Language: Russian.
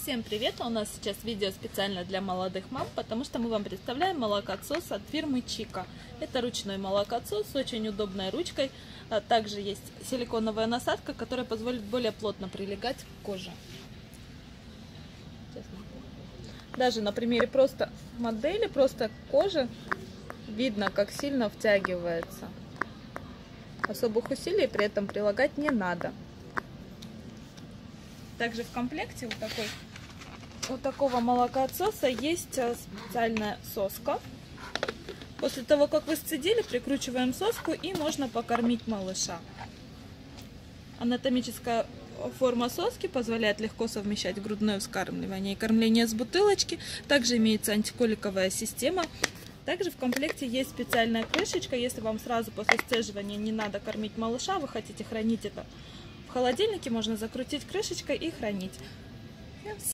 Всем привет! У нас сейчас видео специально для молодых мам, потому что мы вам представляем молокоотсос от фирмы Чика. Это ручной молокоотсос с очень удобной ручкой. Также есть силиконовая насадка, которая позволит более плотно прилегать к коже. Даже на примере просто модели, просто кожи, видно, как сильно втягивается. Особых усилий при этом прилагать не надо. Также в комплекте у такого молокоотсоса есть специальная соска. После того, как вы сцедили, прикручиваем соску и можно покормить малыша. Анатомическая форма соски позволяет легко совмещать грудное вскармливание и кормление с бутылочки. Также имеется антиколиковая система. Также в комплекте есть специальная крышечка. Если вам сразу после сцеживания не надо кормить малыша, вы хотите хранить это в холодильнике, можно закрутить крышечкой и хранить.